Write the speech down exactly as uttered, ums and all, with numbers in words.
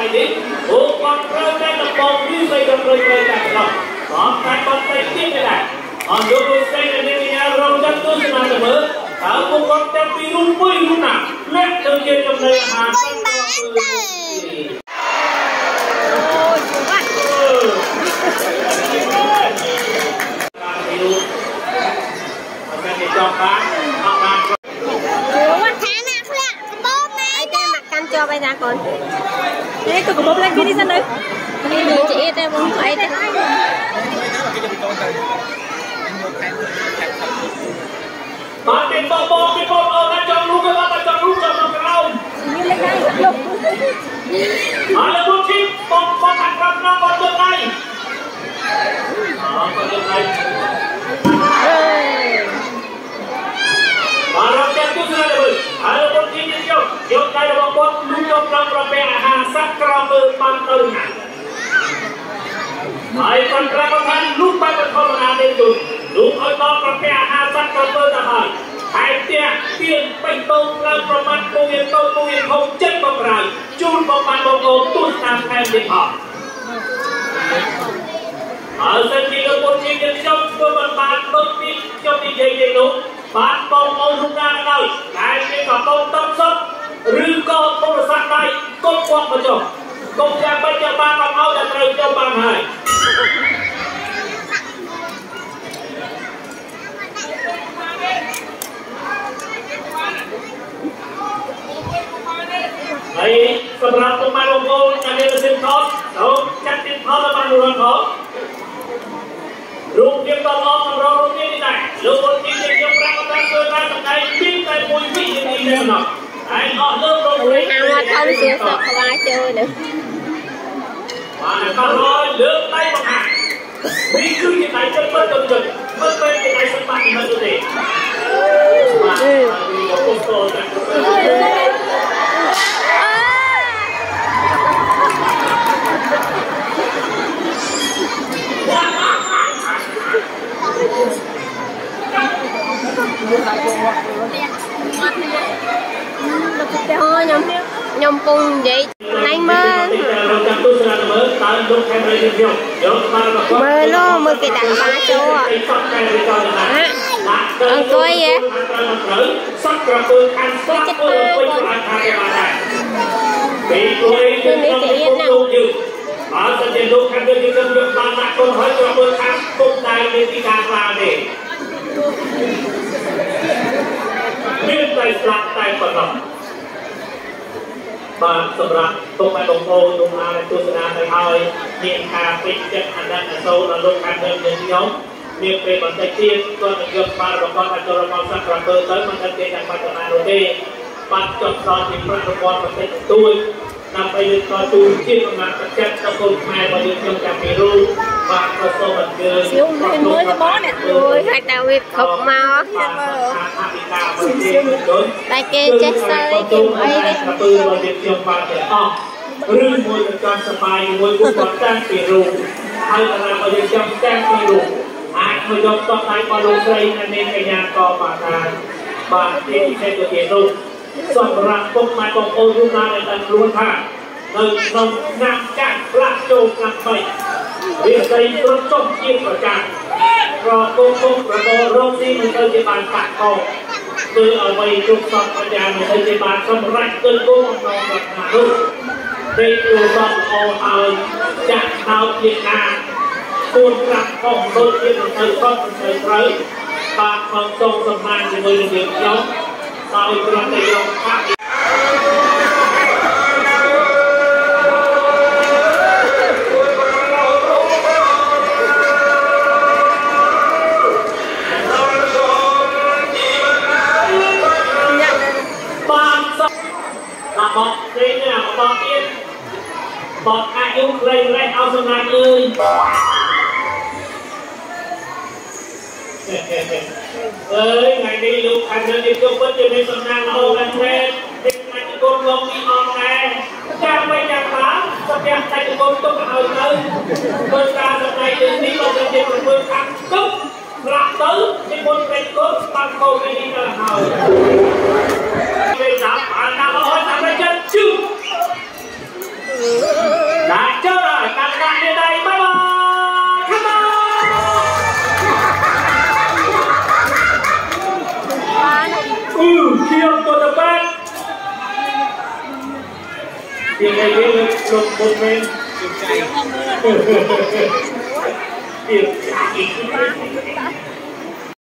នេះអូគាត់ត្រូវតែដំបងនេះទៅដល់ត្រូវតែតែដល់បងតែគាត់តែទៀតទេដែរអត់យកទៅស្ទេនៅនេះញ៉ាំរងចាត់ទស្សនាទៅមើលតើពួកគាត់ចាប់ពីរូបមួយរូបណាលាក់ទៅជាចំណីអាហារទៅចង់បានអត់បានអូថាណាផ្លាក់កបោបណាអីតែមកកាន់ជាប់អីណាកូននេះទៅកបោបឡើងនេះសិនទៅនេះលើជាអីតែបងអីតែបាទទេបងបងទេបងអូនចង់លូកគាត់ចង់លូចង់លូក្រោមនេះលេខដៃលុបអរលោកជីបងបងខាងក្រោមបងលើកដៃអរបងលើកដៃបាទរកតែទស្សនាទៅហើយបងជីនេះយកយកដៃរបស់គាត់លូយកតាមប្រភេទអាហារសត្វក្រោមមើលបានទៅណាហើយគាត់ប្រាប់ថាលូបានធម្មតាទេទូលូឲ្យដល់ប្រភេទអាហារសត្វក្រោមមើលទៅហើយហើយផ្ទះទៀនបេះដូងឡើងប្រមាណពូវាតូចពូវាធំចិត្តបក្រៅជូនបងបានបងប្អូនទស្សនាថែមទៀតអស់ហើយសិនជាលោកបងជីយើងចង់ធ្វើបានបានដូចពីខ្ញុំនិយាយទេនោះបានបងប្អូនរូបណាក៏ដោយតែគេក៏កូនតំសុទ្ធឬក៏ទូរស័ព្ទដៃកុំគាត់មកចុះកុំចាំបាច់ចាំបានមកឲ្យតែត្រូវចុះបានហើយហើយសម្រាប់ពុកម៉ែបងប្អូនដែលមានសិទ្ធិថតសូមចាត់ទីថតបានរងថតរូបភាពតឡងសម្រាប់រូបនេះដែរលោកបងជីខ្ញុំប្រាប់ថាធ្វើការសម្ដែងពីតែមួយវិញ្ញាណនេះណាហើយអស់លើកលោកនេះអាមកធំសៀសក់ក្បាលចូលនេះបានក៏រយលើកដៃមកហានេះគឺជាដៃចិត្តពិតទៅចិត្តមិនមែនជាដៃសម្បត្តិមិនទេបាទវាពុទ្ធទៅអូខ្ញុំខ្ញុំពងនិយាយណៃមើលមើលនោះមើលគេដាក់បាចូលអង្គុយហ៎ចិត្តមើលគឺនេះគេរៀនណាអត់តែលោកខាងយើងខ្ញុំយកបានដាក់កូនហើយចូលមើលខាងពុកដែរមានទីការខ្លាទេមានតែស្លាប់តែប៉ុណ្ណោះបាទសម្រាប់ទុកឲ្យបងប្អូនលោកណាទស្សនាទៅហើយមានការពេញចិត្តអាណិតអាសូរដល់លោកខាងយើងខ្ញុំមានពេលបន្តិចទៀតគាត់នឹងយកបាល់របស់គាត់ចូលរបស់សាក់ក្រពើទៅមិនដឹងទេថាបាត់ទៅណានោះទេបាត់ចុះដល់ពីប្រតិបត្តិបន្តិចបន្តួចដើម្បីលើកតទូជាកម្លាំងប្រចាំដល់កូនខ្មែររបស់យើងខ្ញុំចាំពីរូបបាទក៏សូមអញ្ជើញខ្ញុំមិនមើលទៅបងអ្នកទួយហើយតែវាខប់មកទៀតមើលតែគេចេះសើចគេអីនេះក្រពើរបស់យើងខ្ញុំបានទាំងអស់ឬមួយក៏ចង់សប្បាយមួយពួកគាត់តាំងពីរូបហើយកម្លាំងរបស់យើងខ្ញុំតាំងពីរូបអាចមកយកតបដៃរបស់លោកស្រីនិងនាងកញ្ញាក៏បានដែរបាទទីពិសេសទៅទៀតនោះសម្រាប់ពុកម៉ែបងប្អូនរូបណាដែលបានរួចថានៅក្នុងឆ្នាំចាក់ផ្លាស់ចូលឆ្នាំថ្មីវាស្អីត្រង់ចុះជាប្រចាំប្រកបគុំប្រកបរងទីមិនទៅជាបានបាក់កោគឺអ្វីជុកសពបញ្ញាមិនទៅជាបានសម្រេចគឺគោលបំណងរបស់នោះពេលទូសពអោឲ្យចាក់ថោកជាការគួរប្រាប់ផងដូចជាមិនទៅសពមិនទៅត្រូវបាទផងសូមសម្មានជាមួយនឹងយើងខ្ញុំដោយគ្រាន់តែយកផាកបោកទេណាបោកទៀតបោកអាយុខ្លីរេះឲ្យសម្រាប់អើយអើយថ្ងៃនេះលោកខាងយើងនេះជួបពិតជាមានសំណាងល្អមែនទេទេណាជគុណលោកនេះអត់ដែរចាំមិនចាំបានសម្រាប់តែជគុណទុកឲ្យទៅធ្វើការសម្ដែងយើងនេះក៏ជាប្រពើខាងទុកប្រាប់ទៅជគុណពេញគុណបានខោនេះទៅហើយពេលតាមបានតាមអត់តាមចិត្តជឿ tiền này biết được lục một bên tiền chạy tiền chạy